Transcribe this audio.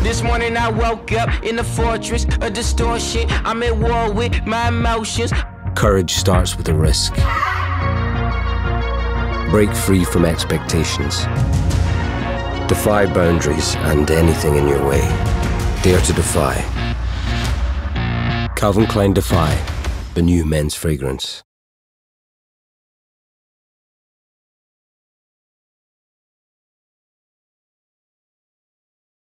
This morning I woke up in a fortress of distortion. I'm at war with my emotions. Courage starts with a risk. Break free from expectations. Defy boundaries and anything in your way. Dare to defy. Calvin Klein Defy, the new men's fragrance.